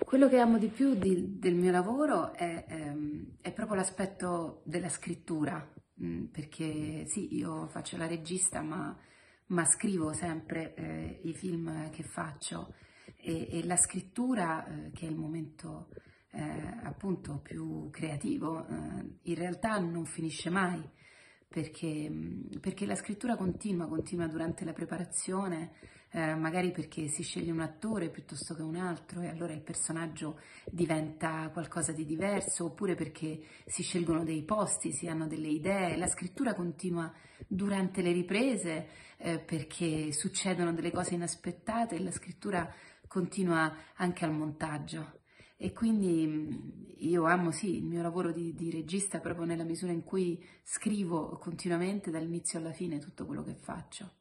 Quello che amo di più del mio lavoro è proprio l'aspetto della scrittura, perché sì, io faccio la regista, ma scrivo sempre i film che faccio e la scrittura, che è il momento appunto più creativo, in realtà non finisce mai perché la scrittura continua durante la preparazione, magari perché si sceglie un attore piuttosto che un altro e allora il personaggio diventa qualcosa di diverso, oppure perché si scelgono dei posti, si hanno delle idee. La scrittura continua durante le riprese, perché succedono delle cose inaspettate e la scrittura continua anche al montaggio. E quindi io amo sì il mio lavoro di regista proprio nella misura in cui scrivo continuamente dall'inizio alla fine tutto quello che faccio.